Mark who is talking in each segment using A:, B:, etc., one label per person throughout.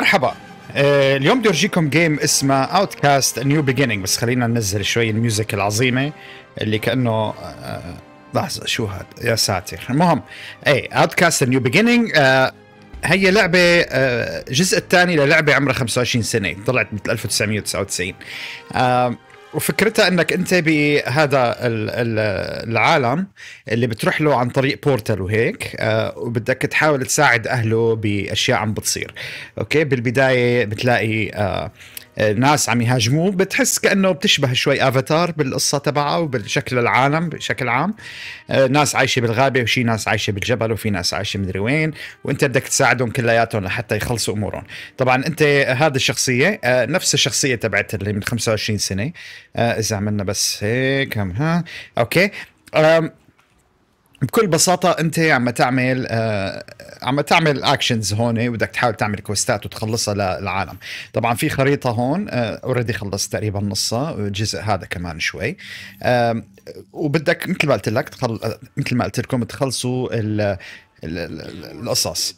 A: مرحبا. اليوم بدي ارجيكم جيم اسمه اوتكاست نيو بيجينينج، بس خلينا ننزل شوي الميوزك العظيمه اللي كانه لحظه شو هذا يا ساتر. المهم اوتكاست نيو بيجينينج هي لعبه الجزء الثاني للعبه عمرها 25 سنه، طلعت مثل 1999. وفكرتها انك انت بهذا العالم اللي بتروح له عن طريق بورتال وهيك، وبدك تحاول تساعد اهله باشياء عم بتصير. اوكي، بالبدايه بتلاقي ناس عم يهاجموه، بتحس كأنه بتشبه شوي افاتار بالقصة تبعه وبالشكل العالم بشكل عام. ناس عايشة بالغابة، وشي ناس عايشة بالجبل، وفي ناس عايشة مدري وين، وانت بدك تساعدهم كلياتهم لحتى يخلصوا امورهم. طبعا انت هذه الشخصية نفس الشخصية تبعت اللي من 25 سنة. اذا عملنا بس هيك اوكي. بكل بساطة أنت عم تعمل أكشنز هون، وبدك تحاول تعمل كوستات وتخلصها للعالم. طبعا في خريطة هون اوريدي خلصت تقريبا نصها، الجزء هذا كمان شوي. وبدك مثل ما قلت لك مثل ما قلت لكم تخلصوا القصص.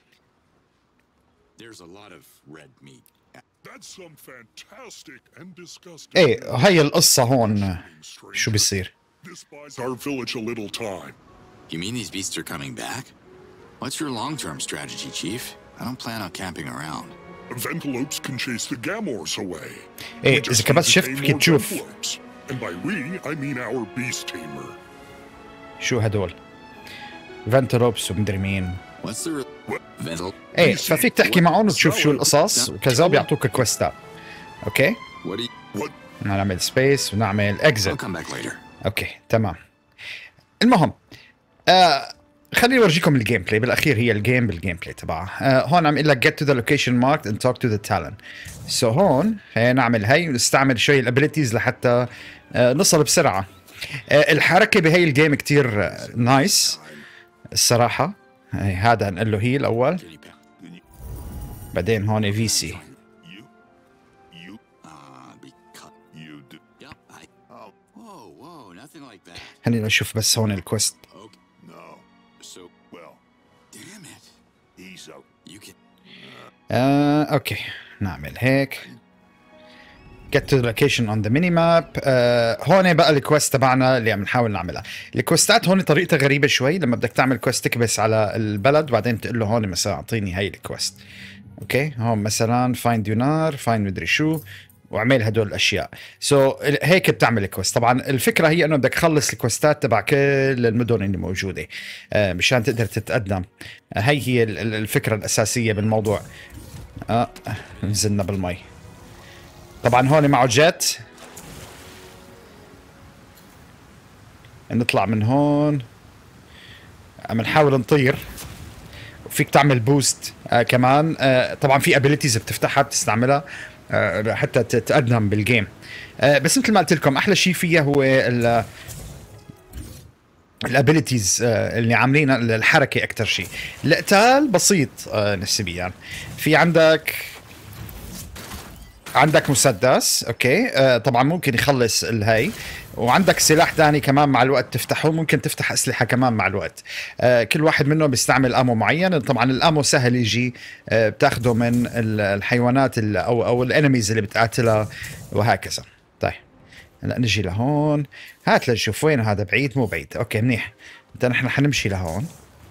A: ايه هي القصة هون شو بيصير.
B: You mean these beasts are coming back? What's your long-term strategy, Chief? I don't plan on camping around.
C: Ventilopes can chase the Gamors away.
A: ايه إذا كبس شفت كي تشوف.
C: And by we, I mean our beast tamer.
A: شو هدول؟ فنتلوبس ومدري مين.
B: What's the Ventil?
A: ايه ففيك تحكي معهم وتشوف شو القصص وكذا، بيعطوك كويستات. اوكي؟ نعمل سبيس ونعمل اكزيت. اوكي تمام. المهم خليني اورجيكم الجيم بلاي. بالاخير هي بالجيم بلاي تبعها. هون عم يقول لك get to the location marked and talk to the talent. سو هون نعمل هي ونستعمل شوي الابيليتيز لحتى نصل بسرعه. الحركه بهي الجيم كتير نايس الصراحه. هذا نقول له هي الاول، بعدين هون في سي. خلينا نشوف بس هون الكوست. اوكي نعمل هيك get to the location on the minimap. هون بقى الكوست تبعنا اللي عم نحاول نعملها. الكوستات هون طريقتها غريبة شوي. لما بدك تعمل كوست تكبس على البلد وبعدين تقول له هون مثلا اعطيني هاي الكوست. اوكي هون مثلا find دينار find مدري شو واعمل هدول الاشياء. هيك بتعمل الكوست. طبعا الفكره هي انه بدك تخلص الكوستات تبع كل المدن اللي موجوده مشان تقدر تتقدم. هي الفكره الاساسيه بالموضوع. نزلنا بالمي. طبعا هون معه جيت، نطلع من هون عم نحاول نطير، وفيك تعمل بوست كمان. طبعا في ابيليتيز بتفتحها بتستعملها حتى تتقدم بالجيم. بس مثل ما قلت لكم احلى شيء فيها هو الابيليتيز اللي عاملينها، الحركه اكثر شيء. القتال بسيط نسبيا. في عندك مسدس اوكي. طبعا ممكن يخلص الهي، وعندك سلاح ثاني كمان مع الوقت تفتحه. ممكن تفتح اسلحه كمان مع الوقت. كل واحد منهم بيستعمل امو معين. طبعا الامو سهل يجي، بتاخده من الحيوانات او الانميز اللي بتقاتلها وهكذا. طيب هلا نجي لهون. هات لنشوف وين هذا. بعيد مو بعيد. اوكي منيح. نحن حنمشي لهون.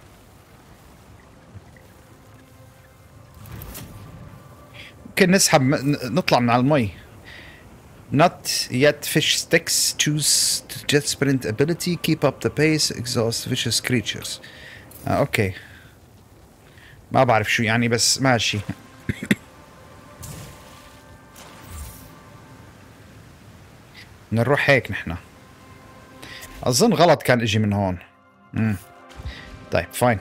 A: ممكن نسحب نطلع من على المي. Not yet fish sticks. Choose jet sprint ability. Keep up the pace. Exhaust vicious creatures. اوكي ما بعرف شو يعني بس ماشي. نروح هيك نحن. اظن غلط كان اجي من هون. طيب فاين.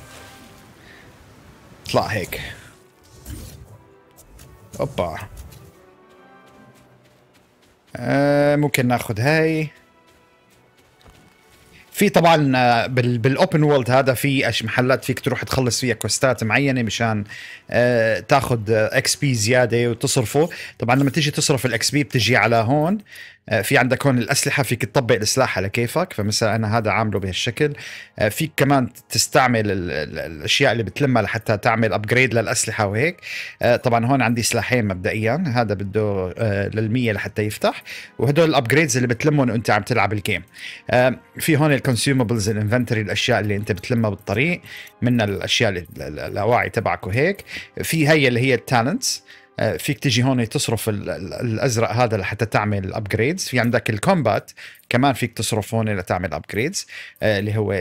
A: اطلع هيك. اوبا. ممكن ناخذ هاي. في طبعا بالاوبن وورلد هذا في محلات فيك تروح تخلص فيها كوستات معينه مشان تاخذ اكس بي زياده وتصرفه. طبعا لما تيجي تصرف الاكس بي بتجي على هون في عندك هون الأسلحة فيك تطبق السلاح على كيفك، فمثلا أنا هذا عامله بهالشكل. فيك كمان تستعمل الأشياء اللي بتلمها لحتى تعمل أبجريد للأسلحة وهيك. طبعا هون عندي سلاحين مبدئيا، هذا بده لل100 لحتى يفتح، وهدول الأبجريدز اللي بتلمهم وأنت عم تلعب الجيم. في هون الكونسيومبلز، الانفنتوري، الأشياء اللي أنت بتلمها بالطريق، من الأشياء الأواعي تبعك وهيك. في هي اللي هي التالنتس، فيك تيجي هون تصرف الازرق هذا لحتى تعمل ابجريدز. في عندك الكومبات كمان فيك تصرف هون لتعمل ابجريدز، اللي هو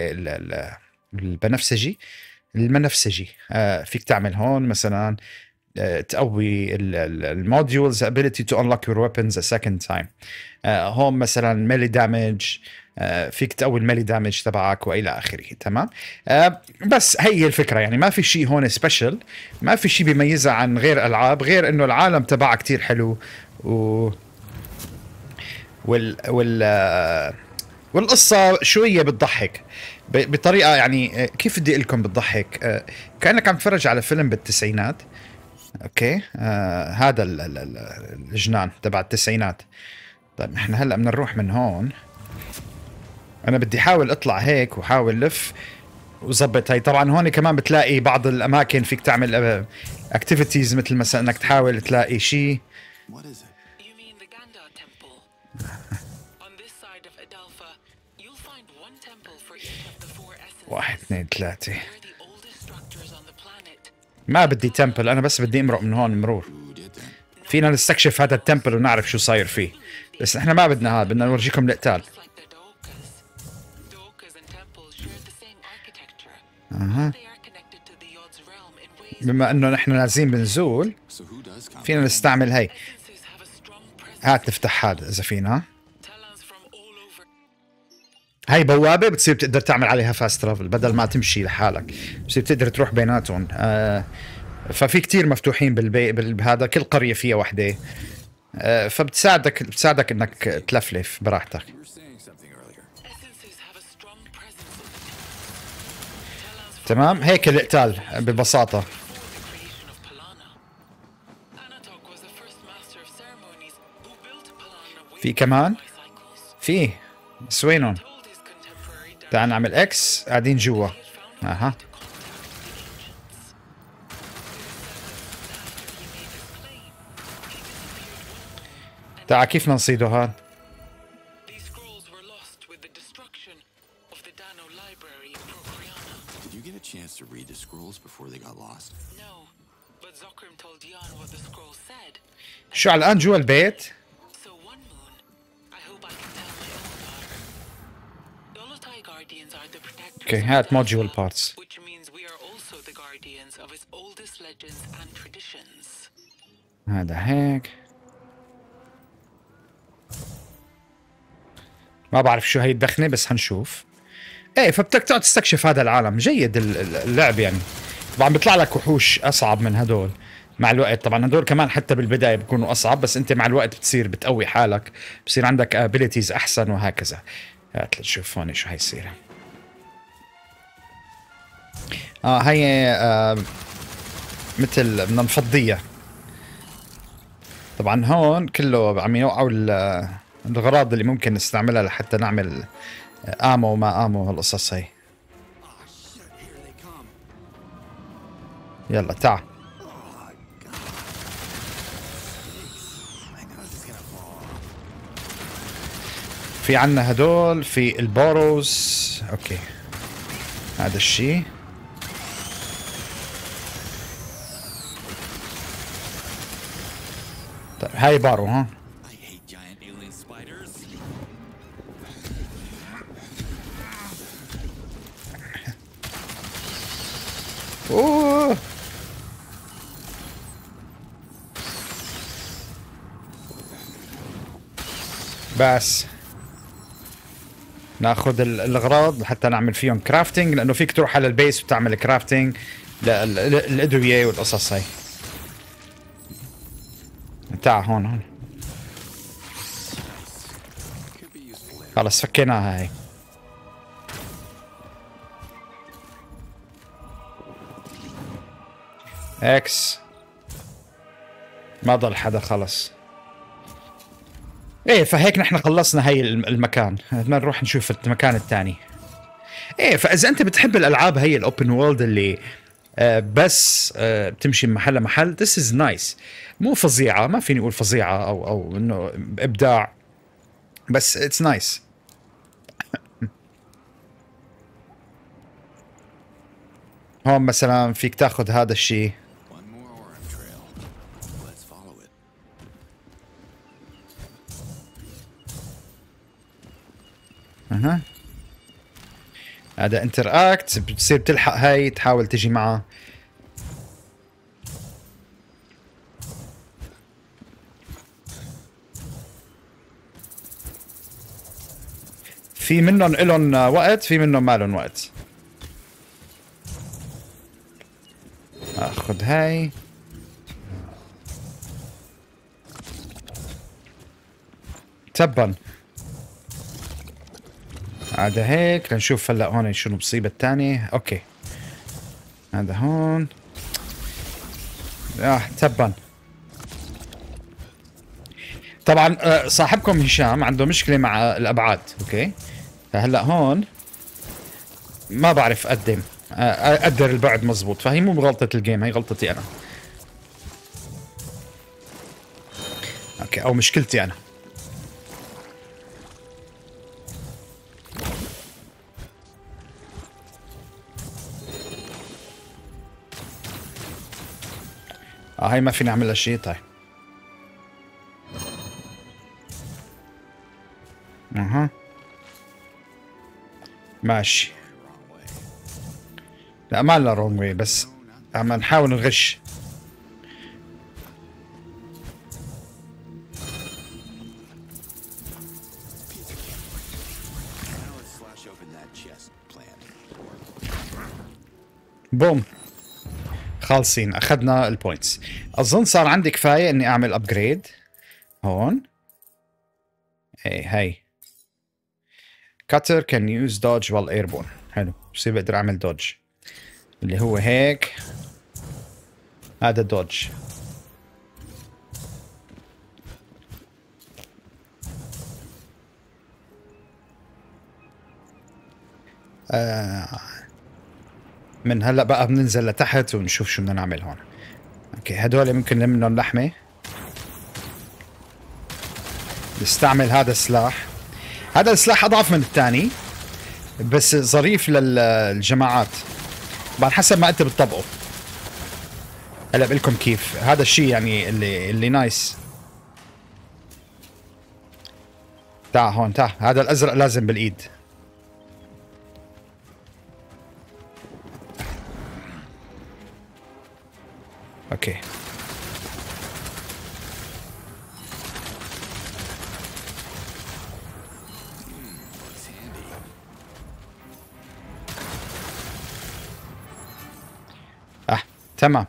A: المنفسجي. فيك تعمل هون مثلا تقوي الموديولز ability to unlock your weapons a second time. هون مثلا ميلي دامج، فيك تقوي الميلي دامج تبعك والى اخره. تمام. بس هي الفكره، يعني ما في شيء هون سبيشل، ما في شيء بيميزها عن غير العاب، غير انه العالم تبعها كتير حلو والقصه شويه بتضحك بطريقه، يعني كيف بدي لكم بتضحك، كانك عم تتفرج على فيلم بالتسعينات. اوكي. هذا الجنان تبع التسعينات. طيب احنا هلا بدنا نروح من هون. انا بدي احاول اطلع هيك وحاول لف وظبط هاي. طبعا هون كمان بتلاقي بعض الاماكن فيك تعمل اكتيفيتيز، مثل مثلا انك تحاول تلاقي شيء. واحد اثنين ثلاثة. ما بدي تمبل، انا بس بدي امرق من هون مرور. فينا نستكشف هذا التمبل ونعرف شو صاير فيه، بس احنا ما بدنا هذا، بدنا نورجيكم القتال. بما انه نحن نازلين بنزول، فينا نستعمل هاي. هات نفتح هذا اذا فينا. هاي بوابة بتصير بتقدر تعمل عليها فاست ترافل، بدل ما تمشي لحالك بتصير بتقدر تروح بيناتهم. ففي كتير مفتوحين بهذا، كل قرية فيها وحدة. بتساعدك انك تلفلف براحتك. تمام. هيك القتال ببساطة. في كمان في بس وينهم؟ تعال نعمل اكس، قاعدين جوا. اها. تعال كيف نصيده هاد؟ شو على الآن جوا البيت؟ اوكي، هات موديول بارتس. هذا هيك. ما بعرف شو هي الدخنة، بس هنشوف. ايه، فبدك تقعد تستكشف هذا العالم. جيد اللعب يعني. طبعا بيطلع لك وحوش اصعب من هدول مع الوقت. طبعا هدول كمان حتى بالبداية بيكونوا اصعب، بس انت مع الوقت بتصير بتقوي حالك، بصير عندك ابيليتيز احسن وهكذا. هات لنشوف هون شو هيصير. هي مثل بدنا نفضيها. طبعا هون كله عم يوقعوا الأغراض اللي ممكن نستعملها لحتى نعمل آمو وما آمو هالقصص هي. يلا تعال. في عنا هدول، في البوروز. اوكي، هذا الشيء. طيب هاي بارو. ها اوه، بس ناخذ الاغراض لحتى نعمل فيهم كرافتنج، لانه فيك تروح على البيس وتعمل كرافتنج للادويه والقصص هاي. تعال هون. خلص فكيناها هاي. اكس. ما ضل حدا خلص. ايه فهيك نحن خلصنا هي المكان، بدنا نروح نشوف المكان الثاني. ايه فاذا انت بتحب الالعاب هي الاوبن وورلد اللي بس بتمشي من محل لمحل، this is nice. مو فظيعه، ما فيني اقول فظيعه او انه ابداع، بس it's nice. هون مثلا فيك تاخذ هذا الشيء.
B: One more Orim trail. Let's follow it.
A: اها هذا انتراكت، بتصير تلحق هاي تحاول تجي معه. في منهم إلهم وقت، في منهم ما لهم وقت. اخذ هاي. تبا هذا هيك، لنشوف هلا هون شنو مصيبة الثانية. اوكي هذا هون تبا. طبعا صاحبكم هشام عنده مشكلة مع الابعاد. اوكي فهلا هون ما بعرف اقدر البعد مزبوط، فهي مو بغلطة الجيم، هي غلطتي انا. اوكي او مشكلتي انا. هاي ما فيني اعملها شيء. طيب اها ماشي. لا ما لنا رونج واي، بس عم نحاول نغش.
B: Now let's slash open that chest plant.
A: بوم خالصين، اخذنا البوينتس. اظن صار عندي كفايه اني اعمل ابجريد هون. اي هاي كاتر كان يوز دوج while ايربورن. حلو، بصير بقدر اعمل دوج اللي هو هيك. هذا دوج. من هلا بقى بننزل لتحت ونشوف شو بدنا نعمل هون. اوكي هدول ممكن نلم منهم لحمه. نستعمل هذا السلاح. هذا السلاح اضعف من الثاني بس ظريف للجماعات، بعد حسب ما انت بتطبقه. هلا بقول لكم كيف هذا الشيء يعني اللي نايس. تعا هون تعا، هذا الازرق لازم بالايد. اوكي تمام.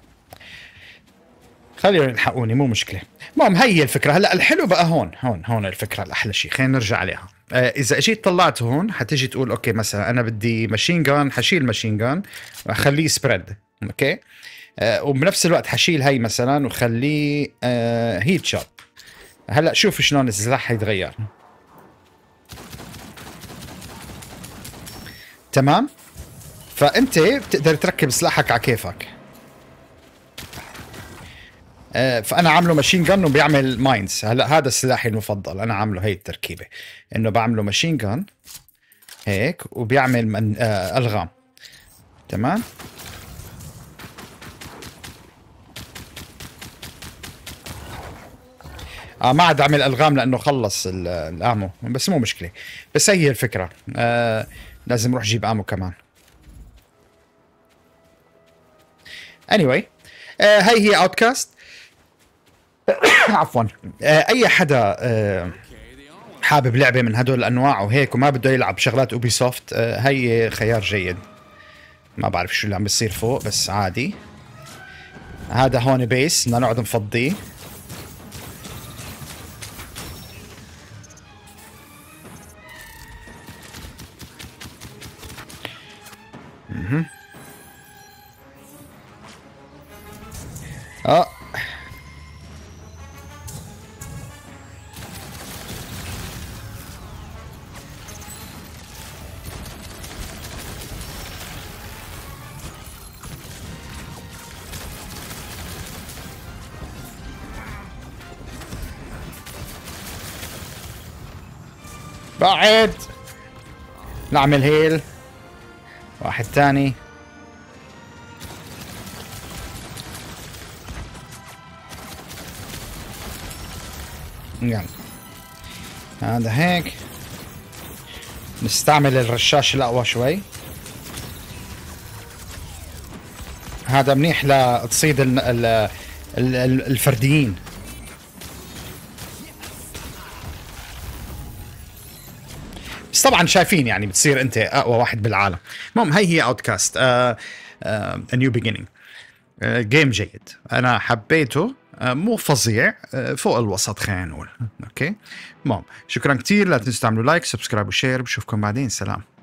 A: خليهم يلحقوني مو مشكله. المهم هي الفكره. هلا الحلو بقى هون الفكره الاحلى شيء. خلينا نرجع عليها. اذا اجيت طلعت هون حتيجي تقول اوكي مثلا انا بدي ماشين جان، حشيل ماشين جان واخليه سبريد. اوكي وبنفس الوقت حشيل هي مثلا وخليه هيت شوب. هلا شوف شلون السلاح حيتغير. تمام. فانت بتقدر تركب سلاحك على كيفك. فانا عامله ماشين جن وبيعمل ماينز. هلا هذا سلاحي المفضل، انا عامله هي التركيبه انه بعمله ماشين جن هيك وبيعمل الغام. تمام. ما عاد اعمل الغام لانه خلص الامو، بس مو مشكله. بس هي الفكره. لازم اروح اجيب امو كمان. anyway هاي هي اوتكاست. عفوا اي حدا حابب لعبه من هدول الانواع وهيك وما بده يلعب شغلات اوبي سوفت، هي خيار جيد. ما بعرف شو اللي عم بيصير فوق بس عادي. هذا هون بيس بدنا نقعد نفضيه. بعد نعمل هيل. واحد تاني. يلا هذا هيك. نستعمل الرشاش الأقوى شوي. هذا منيح لتصيد الفرديين. بس طبعا شايفين يعني بتصير انت اقوى واحد بالعالم. المهم هي اوتكاست نيو بيجينينج. جيم جيد، انا حبيته، مو فظيع، فوق الوسط خلينا نقول. اوكي المهم شكرا كتير، لا تنسوا تعملوا لايك سبسكرايب وشير. بشوفكم بعدين، سلام.